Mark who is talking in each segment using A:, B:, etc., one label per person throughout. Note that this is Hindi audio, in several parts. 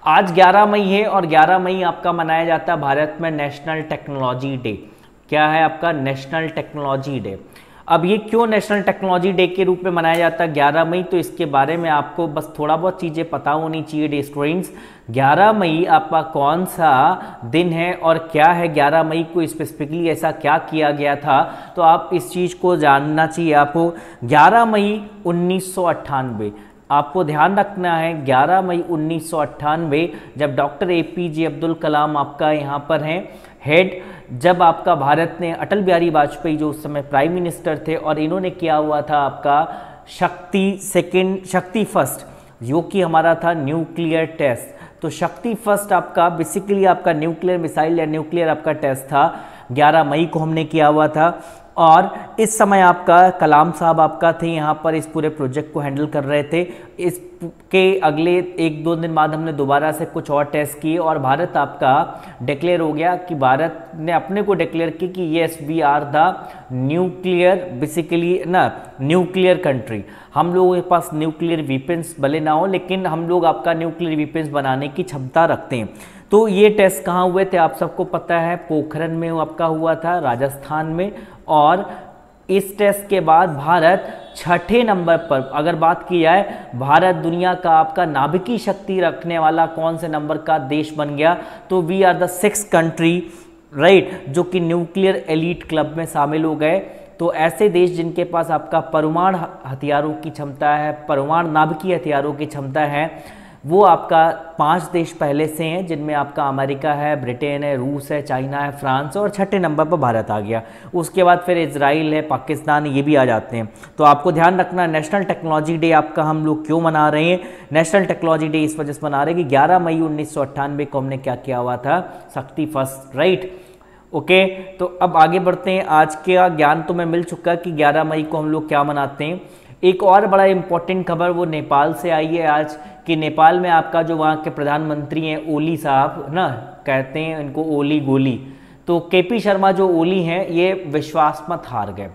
A: आज 11 मई है और 11 मई आपका मनाया जाता है भारत में नेशनल टेक्नोलॉजी डे। क्या है आपका? National technology day. अब ये क्यों नेशनल टेक्नोलॉजी डे के रूप में मनाया जाता है 11 मई, तो इसके बारे में आपको बस थोड़ा बहुत चीज़ें पता होनी चाहिए डे स्टूडेंट्स। 11 मई आपका कौन सा दिन है और क्या है 11 मई को स्पेसिफिकली ऐसा क्या किया गया था, तो आप इस चीज़ को जानना चाहिए आपको। 11 मई 1998 आपको ध्यान रखना है, 11 मई 1998 जब डॉक्टर APJ अब्दुल कलाम आपका यहाँ पर हैं हेड, जब आपका भारत ने अटल बिहारी वाजपेयी जो उस समय प्राइम मिनिस्टर थे और इन्होंने किया हुआ था आपका शक्ति फर्स्ट, जो कि हमारा था न्यूक्लियर टेस्ट। तो शक्ति फर्स्ट आपका बेसिकली आपका न्यूक्लियर मिसाइल या न्यूक्लियर आपका टेस्ट था, 11 मई को हमने किया हुआ था। और इस समय आपका कलाम साहब आपका थे यहाँ पर इस पूरे प्रोजेक्ट को हैंडल कर रहे थे। इसके अगले 1-2 दिन बाद हमने दोबारा से कुछ और टेस्ट किए और भारत आपका डिक्लेयर हो गया कि भारत ने अपने को डिक्लेयर की कि yes we are the nuclear basically ना न्यूक्लियर कंट्री। हम लोगों के पास न्यूक्लियर वीपन्स भले ना हो लेकिन हम लोग आपका न्यूक्लियर वीपन्स बनाने की क्षमता रखते हैं। तो ये टेस्ट कहाँ हुए थे आप सबको पता है, पोखरण में आपका हुआ था राजस्थान में। और इस टेस्ट के बाद भारत 6ठे नंबर पर, अगर बात की जाए भारत दुनिया का आपका नाभिकीय शक्ति रखने वाला कौन से नंबर का देश बन गया, तो we are the 6th country right, जो कि न्यूक्लियर एलीट क्लब में शामिल हो गए। तो ऐसे देश जिनके पास आपका परमाणु हथियारों की क्षमता है, परमाणु नाभिकीय हथियारों की क्षमता है, वो आपका 5 देश पहले से हैं, जिनमें आपका अमेरिका है, ब्रिटेन है, रूस है, चाइना है, फ्रांस, और 6ठे नंबर पर भारत आ गया। उसके बाद फिर इजराइल है, पाकिस्तान, ये भी आ जाते हैं। तो आपको ध्यान रखना नेशनल टेक्नोलॉजी डे आपका हम लोग क्यों मना रहे हैं। नेशनल टेक्नोलॉजी डे इस वजह से मना रहे हैं कि 11 मई 1998 को हमने क्या किया हुआ था, शक्ति फर्स्ट राइट। ओके, तो अब आगे बढ़ते हैं। आज का ज्ञान तो मैं मिल चुका कि 11 मई को हम लोग क्या मनाते हैं। एक और बड़ा इंपॉर्टेंट खबर वो नेपाल से आई है आज, कि नेपाल में आपका जो वहाँ के प्रधानमंत्री हैं ओली साहब ना, कहते हैं इनको ओली गोली, तो KP शर्मा जो ओली हैं ये विश्वास मत हार गए।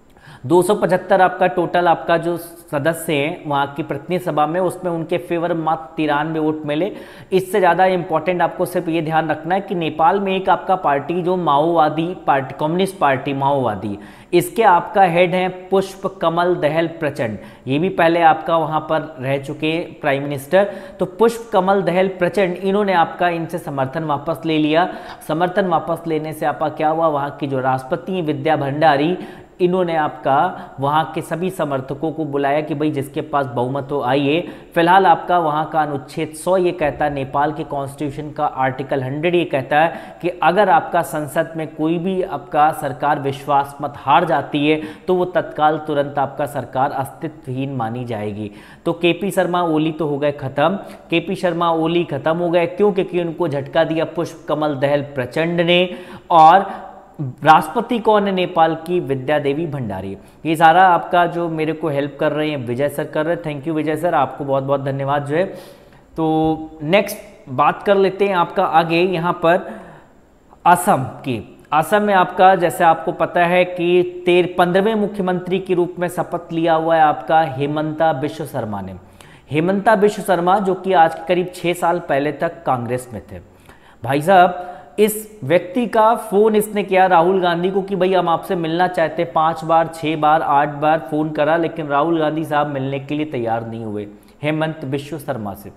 A: 275 आपका टोटल आपका जो सदस्य हैं वहाँ की प्रतिनिधि सभा में, उसमें उनके फेवर मात्र 93 वोट मिले। इससे ज़्यादा इंपॉर्टेंट आपको सिर्फ ये ध्यान रखना है कि नेपाल में एक आपका पार्टी जो माओवादी पार्टी, कम्युनिस्ट पार्टी माओवादी, इसके आपका हेड हैं पुष्प कमल दहल प्रचंड। ये भी पहले आपका वहाँ पर रह चुके प्राइम मिनिस्टर। तो पुष्प कमल दहल प्रचंड, इन्होंने आपका इनसे समर्थन वापस ले लिया। समर्थन वापस लेने से आपका क्या हुआ, वहाँ की जो राष्ट्रपति विद्या भंडारी, इन्होंने आपका वहाँ के सभी समर्थकों को बुलाया कि भाई जिसके पास बहुमत हो आइए। फिलहाल आपका वहाँ का अनुच्छेद 100 ये कहता है, नेपाल के कॉन्स्टिट्यूशन का आर्टिकल 100 ये कहता है कि अगर आपका संसद में कोई भी आपका सरकार विश्वास मत हार जाती है तो वो तत्काल तुरंत आपका सरकार अस्तित्वहीन मानी जाएगी। तो KP शर्मा ओली तो हो गए खत्म, KP शर्मा ओली खत्म हो गए। क्यों? क्योंकि उनको झटका दिया पुष्प कमल दहल प्रचंड ने। और राष्ट्रपति कौन है नेपाल की? विद्या देवी भंडारी। ये सारा आपका जो मेरे को हेल्प कर रहे हैं विजय सर कर रहे हैं, थैंक यू विजय सर, आपको बहुत बहुत धन्यवाद जो है। तो नेक्स्ट बात कर लेते हैं आपका आगे यहाँ पर असम की। असम में आपका जैसे आपको पता है कि 15वें मुख्यमंत्री के रूप में शपथ लिया हुआ है आपका हेमंता बिश्व शर्मा ने। हेमंता बिश्व शर्मा जो कि आज करीब 6 साल पहले तक कांग्रेस में थे। भाई साहब इस व्यक्ति का फोन इसने किया राहुल गांधी को कि भाई हम आपसे मिलना चाहते, 5 बार 6 बार 8 बार फोन करा, लेकिन राहुल गांधी साहब मिलने के लिए तैयार नहीं हुए हेमंत बिश्व शर्मा से।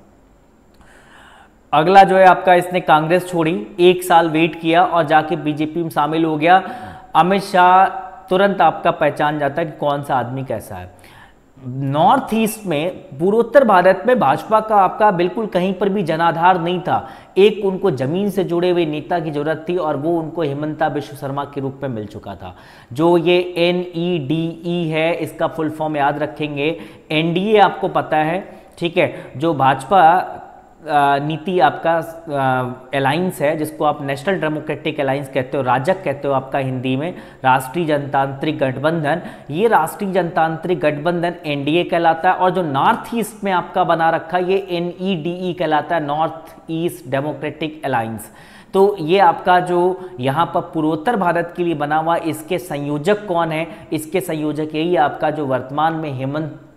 A: अगला जो है आपका इसने कांग्रेस छोड़ी, 1 साल वेट किया और जाके बीजेपी में शामिल हो गया। अमित शाह तुरंत आपका पहचान जाता है कि कौन सा आदमी कैसा है। नॉर्थ ईस्ट में, पूर्वोत्तर भारत में भाजपा का आपका बिल्कुल कहीं पर भी जनाधार नहीं था। एक उनको जमीन से जुड़े हुए नेता की जरूरत थी और वो उनको हेमंता बिश्व शर्मा के रूप में मिल चुका था। जो ये NEDE है, इसका फुल फॉर्म याद रखेंगे, NDA आपको पता है, ठीक है। जो भाजपा नीति आपका अलायंस है, जिसको आप नेशनल डेमोक्रेटिक अलायंस कहते हो, राजग कहते हो आपका हिंदी में, राष्ट्रीय जनतांत्रिक गठबंधन, ये राष्ट्रीय जनतांत्रिक गठबंधन NDA कहलाता है। और जो नॉर्थ ईस्ट में आपका बना रखा ये NEDE कहलाता है, नॉर्थ ईस्ट डेमोक्रेटिक अलायंस। तो ये आपका जो यहाँ पर पूर्वोत्तर भारत के लिए बना हुआ, इसके संयोजक कौन है? इसके संयोजक यही आपका जो वर्तमान में हेमंत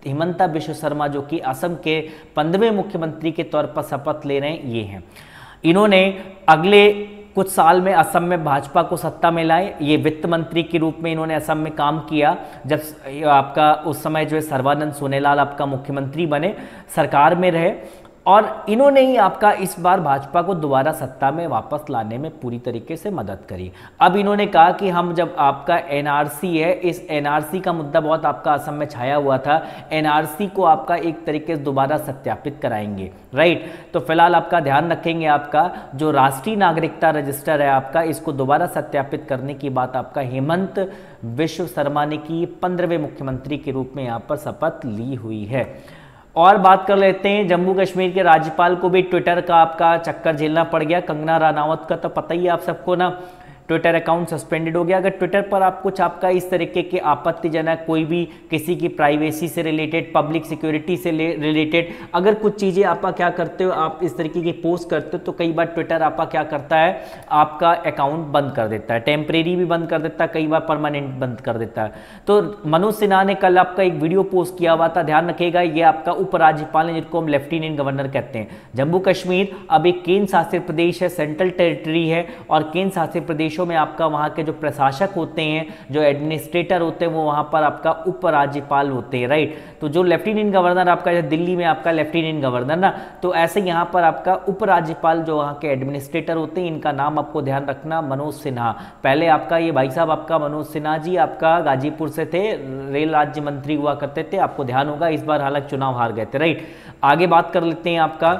A: हिमंता बिश्व शर्मा जो कि असम के 15वें मुख्यमंत्री के तौर पर शपथ ले रहे हैं, ये हैं। इन्होंने अगले कुछ साल में असम में भाजपा को सत्ता में लाए। ये वित्त मंत्री के रूप में इन्होंने असम में काम किया जब आपका उस समय जो है सर्बानंद सोनोवाल आपका मुख्यमंत्री बने, सरकार में रहे, और इन्होंने ही आपका इस बार भाजपा को दोबारा सत्ता में वापस लाने में पूरी तरीके से मदद करी। अब इन्होंने कहा कि हम जब आपका एनआरसी है, इस एनआरसी का मुद्दा बहुत आपका असम में छाया हुआ था, एनआरसी को आपका एक तरीके से दोबारा सत्यापित कराएंगे, राइट। तो फिलहाल आपका ध्यान रखेंगे, आपका जो राष्ट्रीय नागरिकता रजिस्टर है आपका, इसको दोबारा सत्यापित करने की बात आपका हेमंत बिश्व शर्मा ने की, 15वें मुख्यमंत्री के रूप में यहाँ पर शपथ ली हुई है। और बात कर लेते हैं, जम्मू कश्मीर के राज्यपाल को भी ट्विटर का आपका चक्कर झेलना पड़ गया। कंगना रनावत का तो पता ही है आप सबको ना, ट्विटर अकाउंट सस्पेंडेड हो गया। अगर ट्विटर पर आप कुछ आपका इस तरीके के आपत्तिजनक कोई भी किसी की प्राइवेसी से रिलेटेड, पब्लिक सिक्योरिटी से रिलेटेड अगर कुछ चीज़ें आपका क्या करते हो, आप इस तरीके की पोस्ट करते हो, तो कई बार ट्विटर आपका क्या करता है, आपका अकाउंट बंद कर देता है, टेम्परेरी भी बंद कर देता है, कई बार परमानेंट बंद कर देता है। तो मनोज सिन्हा ने कल आपका एक वीडियो पोस्ट किया हुआ था, ध्यान रखिएगा, ये आपका उपराज्यपाल है जिनको हम लेफ्टिनेंट गवर्नर कहते हैं। जम्मू कश्मीर अब एक केंद्र शासित प्रदेश है, सेंट्रल टेरिटरी है, और केंद्र शासित प्रदेश में आपका वहां के जो प्रशासक होते हैं, जो एडमिनिस्ट्रेटर होते हैं, वो वहां पर आपका उपराज्यपाल होते हैं, राइट। तो जो लेफ्टिनेंट गवर्नर आपका, जैसे दिल्ली में आपका लेफ्टिनेंट गवर्नर ना, तो ऐसे यहां पर आपका उपराज्यपाल जो वहां के एडमिनिस्ट्रेटर होते हैं, इनका नाम आपको ध्यान रखना, मनोज सिन्हा। पहले आपका ये भाई साहब आपका मनोज सिन्हा जी आपका गाजीपुर से थे, रेल राज्य मंत्री हुआ करते थे, आपको ध्यान होगा, इस बार हालांकि चुनाव हार गए थे, राइट। आगे बात कर लेते हैं, आपका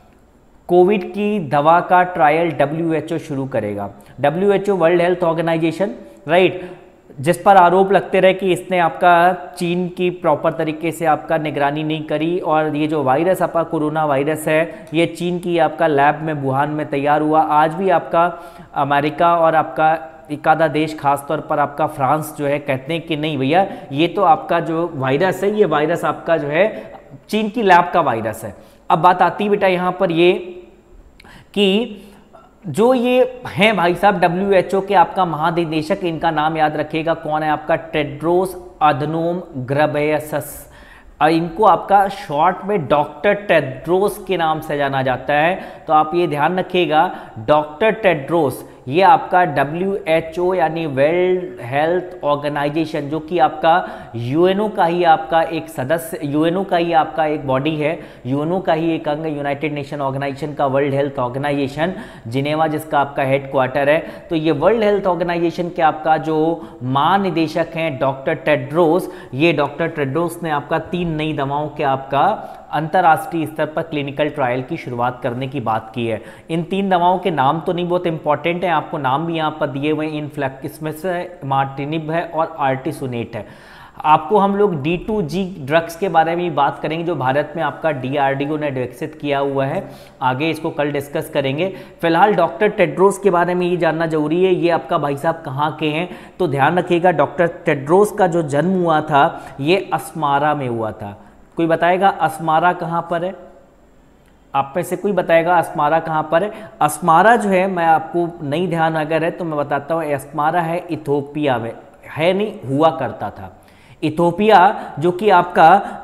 A: कोविड की दवा का ट्रायल WHO शुरू करेगा। WHO world health organisation, right, जिस पर आरोप लगते रहे कि इसने आपका चीन की प्रॉपर तरीके से आपका निगरानी नहीं करी, और ये जो वायरस आपका कोरोना वायरस है, ये चीन की आपका लैब में वुहान में तैयार हुआ। आज भी आपका अमेरिका और आपका एक आधा देश, खासतौर पर आपका फ्रांस जो है, कहते हैं कि नहीं भैया, ये तो आपका जो वायरस है, ये वायरस आपका जो है चीन की लैब का वायरस है। अब बात आती बेटा यहाँ पर ये कि जो ये हैं भाई साहब WHO के आपका महानिदेशक, इनका नाम याद रखिएगा कौन है, आपका टेड्रोस अधनोम घेब्रेयेसस, और इनको आपका शॉर्ट में डॉक्टर टेड्रोस के नाम से जाना जाता है। तो आप ये ध्यान रखिएगा, डॉक्टर टेड्रोस, ये आपका WHO यानी वर्ल्ड हेल्थ ऑर्गेनाइजेशन, जो कि आपका यूएनओ का ही आपका एक सदस्य, यूएनओ का ही आपका एक बॉडी है, यूएनओ का ही एक अंग, यूनाइटेड नेशन ऑर्गेनाइजेशन का वर्ल्ड हेल्थ ऑर्गेनाइजेशन, जिनेवा जिसका आपका हेडक्वार्टर है। तो ये वर्ल्ड हेल्थ ऑर्गेनाइजेशन के आपका जो महानिदेशक हैं डॉक्टर टेड्रोस, ये डॉक्टर टेड्रोस ने आपका 3 नई दवाओं के आपका अंतर्राष्ट्रीय स्तर पर क्लिनिकल ट्रायल की शुरुआत करने की बात की है। इन 3 दवाओं के नाम तो नहीं बहुत इंपॉर्टेंट है, आपको नाम भी यहाँ पर दिए हुए, इनफ्लेक्सिस है, मार्टिनिब है और आर्टिसोनेट है। आपको हम लोग D2G ड्रग्स के बारे में बात करेंगे, जो भारत में आपका DRDO ने विकसित किया हुआ है, आगे इसको कल डिस्कस करेंगे। फिलहाल डॉक्टर टेड्रोस के बारे में ये जानना जरूरी है, ये आपका भाई साहब कहाँ के हैं, तो ध्यान रखिएगा, डॉक्टर टेड्रोस का जो जन्म हुआ था ये अस्मारा में हुआ था। कोई बताएगा अस्मारा कहाँ पर है? आप में से कोई बताएगा अस्मारा कहाँ पर है? अस्मारा जो है, मैं आपको नहीं ध्यान अगर है तो मैं बताता हूँ, अस्मारा है इथोपिया में, है नहीं, हुआ करता था। इथोपिया जो कि आपका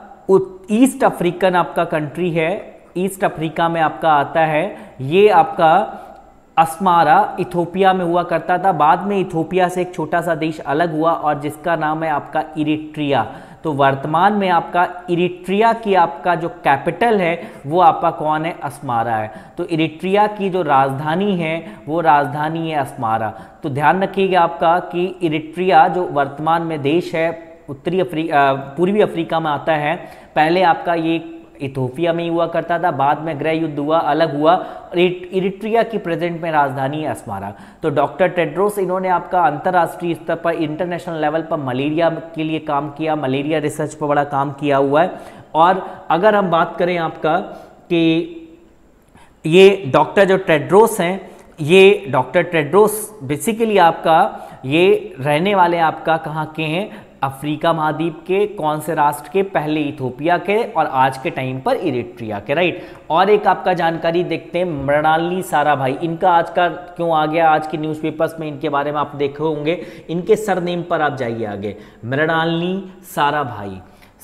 A: ईस्ट अफ्रीकन आपका कंट्री है, ईस्ट अफ्रीका में आपका आता है, ये आपका अस्मारा इथोपिया में हुआ करता था। बाद में इथोपिया से एक छोटा सा देश अलग हुआ और जिसका नाम है आपका इरिट्रिया। तो वर्तमान में आपका इरिट्रिया की आपका जो कैपिटल है वो आपका कौन है? अस्मारा है। तो इरिट्रिया की जो राजधानी है वो राजधानी है अस्मारा। तो ध्यान रखिएगा आपका कि इरिट्रिया जो वर्तमान में देश है पूर्वी अफ्रीका में आता है, पहले आपका ये इथोपिया में ही हुआ करता था, बाद में गृह युद्ध हुआ, अलग हुआ। इरिट्रिया की प्रेजेंट में राजधानी है अस्मारा। तो डॉक्टर टेड्रोस इन्होंने आपका अंतर्राष्ट्रीय स्तर पर, इंटरनेशनल लेवल पर मलेरिया के लिए काम किया, मलेरिया रिसर्च पर बड़ा काम किया हुआ है। और अगर हम बात करें आपका कि ये डॉक्टर जो टेड्रोस हैं, ये डॉक्टर टेड्रोस बेसिकली आपका ये रहने वाले आपका कहाँ के हैं? अफ्रीका महाद्वीप के। कौन से राष्ट्र के? पहले इथोपिया के और आज के टाइम पर इरिट्रिया के, राइट। और एक आपका जानकारी देखते हैं, मृणालिनी साराभाई, इनका आज का क्यों आ गया, आज के न्यूज़पेपर्स में इनके बारे में आप देखे होंगे, इनके सरनेम पर आप जाइए आगे, मृणालिनी साराभाई।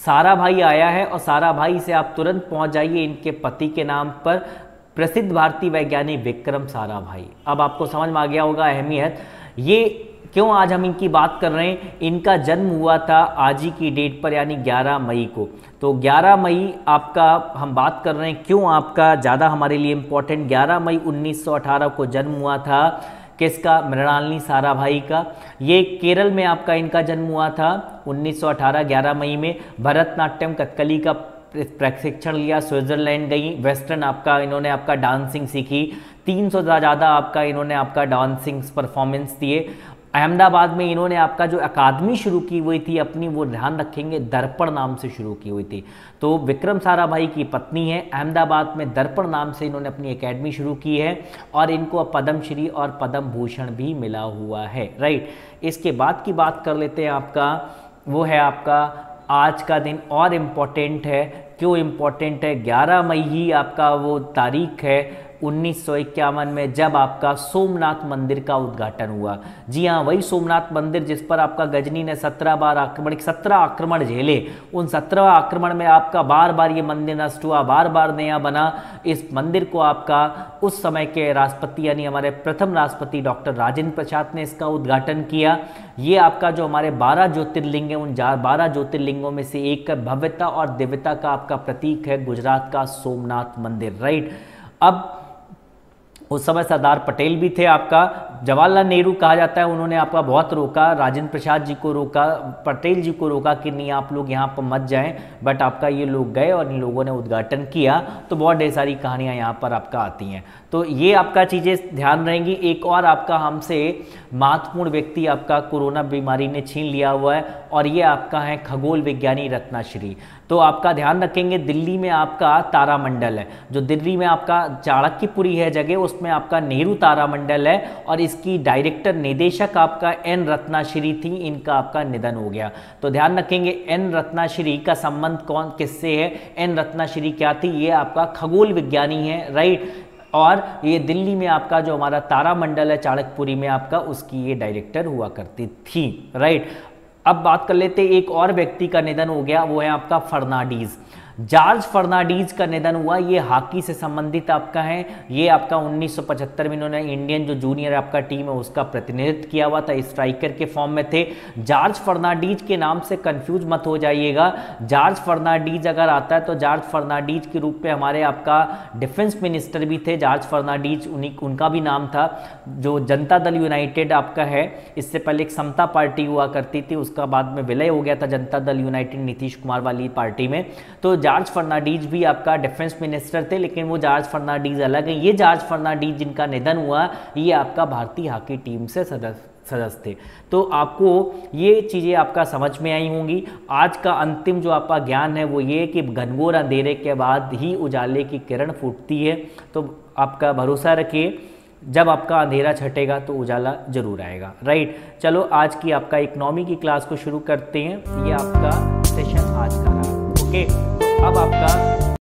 A: सारा भाई आया है और सारा भाई से आप तुरंत पहुंच जाइए इनके पति के नाम पर, प्रसिद्ध भारतीय वैज्ञानिक विक्रम साराभाई। अब आपको समझ में आ गया होगा अहमियत, ये क्यों आज हम इनकी बात कर रहे हैं। इनका जन्म हुआ था आज ही की डेट पर यानी 11 मई को। तो 11 मई आपका हम बात कर रहे हैं, क्यों आपका ज़्यादा हमारे लिए इम्पोर्टेंट, 11 मई 1918 को जन्म हुआ था किसका, मृणालिनी साराभाई का। ये केरल में आपका इनका जन्म हुआ था 1918 11 मई में। भरतनाट्यम कथकली का प्रशिक्षण लिया, स्विट्जरलैंड गई, वेस्टर्न आपका इन्होंने आपका डांसिंग सीखी, 300 से ज़्यादा आपका इन्होंने आपका डांसिंग परफॉर्मेंस दिए। अहमदाबाद में इन्होंने आपका जो अकादमी शुरू की हुई थी अपनी, वो ध्यान रखेंगे दर्पण नाम से शुरू की हुई थी। तो विक्रम साराभाई की पत्नी है, अहमदाबाद में दर्पण नाम से इन्होंने अपनी एकेडमी शुरू की है और इनको पद्मश्री और पद्म भूषण भी मिला हुआ है, राइट। इसके बाद की बात कर लेते हैं आपका, वो है आपका आज का दिन और इम्पोर्टेंट है। क्यों इम्पोर्टेंट है, 11 मई ही आपका वो तारीख है 1951 में जब आपका सोमनाथ मंदिर का उद्घाटन हुआ। जी हाँ, वही सोमनाथ मंदिर जिस पर आपका गजनी ने 17 बार आक्रमण 17 आक्रमण झेले। उन 17 आक्रमण में आपका बार बार ये मंदिर नष्ट हुआ, बार बार नया बना। इस मंदिर को आपका उस समय के राष्ट्रपति यानी हमारे प्रथम राष्ट्रपति डॉक्टर राजेंद्र प्रसाद ने इसका उद्घाटन किया। ये आपका जो हमारे 12 ज्योतिर्लिंग हैं, उन 12 ज्योतिर्लिंगों में से एक का भव्यता और दिव्यता का आपका प्रतीक है गुजरात का सोमनाथ मंदिर, राइट। अब उस समय सरदार पटेल भी थे आपका, जवाहरलाल नेहरू कहा जाता है, उन्होंने आपका बहुत रोका, राजेंद्र प्रसाद जी को रोका, पटेल जी को रोका कि नहीं आप लोग यहाँ पर मत जाएं, बट आपका ये लोग गए और इन लोगों ने उद्घाटन किया। तो बहुत ढेर सारी कहानियाँ यहाँ पर आपका आती हैं। तो ये आपका चीज़ें ध्यान रहेंगी। एक और आपका हमसे महत्वपूर्ण व्यक्ति आपका कोरोना बीमारी ने छीन लिया हुआ है और ये आपका है खगोल विज्ञानी रत्नाश्री। तो आपका ध्यान रखेंगे, दिल्ली में आपका तारामंडल है, जो दिल्ली में आपका चाणक्यपुरी है जगह, उसमें आपका नेहरू तारामंडल है और इसकी डायरेक्टर निदेशक आपका एन रत्नाश्री थी। इनका आपका निधन हो गया। तो ध्यान रखेंगे एन रत्नाश्री का संबंध कौन किससे है, एन रत्नाश्री क्या थी, ये आपका खगोल विज्ञानी है, राइट। और ये दिल्ली में आपका जो हमारा तारामंडल है चाणक्यपुरी में आपका, उसकी ये डायरेक्टर हुआ करती थी, राइट। अब बात कर लेते हैं, एक और व्यक्ति का निधन हो गया, वो है आपका फर्नांडीज। जॉर्ज फर्नांडीज का निधन हुआ। ये हॉकी से संबंधित आपका है। ये आपका 1975 में इन्होंने इंडियन जो जूनियर आपका टीम है उसका प्रतिनिधित्व किया हुआ था, स्ट्राइकर के फॉर्म में थे। जॉर्ज फर्नांडीज के नाम से कंफ्यूज मत हो जाइएगा। जॉर्ज फर्नांडीज अगर आता है तो जॉर्ज फर्नांडीज के रूप में हमारे आपका डिफेंस मिनिस्टर भी थे जॉर्ज फर्नांडीज, उनका भी नाम था। जो जनता दल यूनाइटेड आपका है, इससे पहले एक समता पार्टी हुआ करती थी, उसका बाद में विलय हो गया था जनता दल यूनाइटेड नीतीश कुमार वाली पार्टी में। तो जॉर्ज फर्नांडीज भी आपका डिफेंस मिनिस्टर थे, लेकिन वो जॉर्ज फर्नांडीज अलग है। ये जॉर्ज फर्नांडीज जिनका निधन हुआ, ये आपका भारतीय हॉकी टीम से सदस्य थे। तो आपको ये चीज़ें आपका समझ में आई होंगी। आज का अंतिम जो आपका ज्ञान है वो ये कि घनघोर अंधेरे के बाद ही उजाले की किरण फूटती है। तो आपका भरोसा रखिए, जब आपका अंधेरा छटेगा तो उजाला जरूर आएगा, राइट। चलो आज की आपका इकोनॉमी की क्लास को शुरू करते हैं। ये आपका सेशन आज का रहा, ओके। अब आपका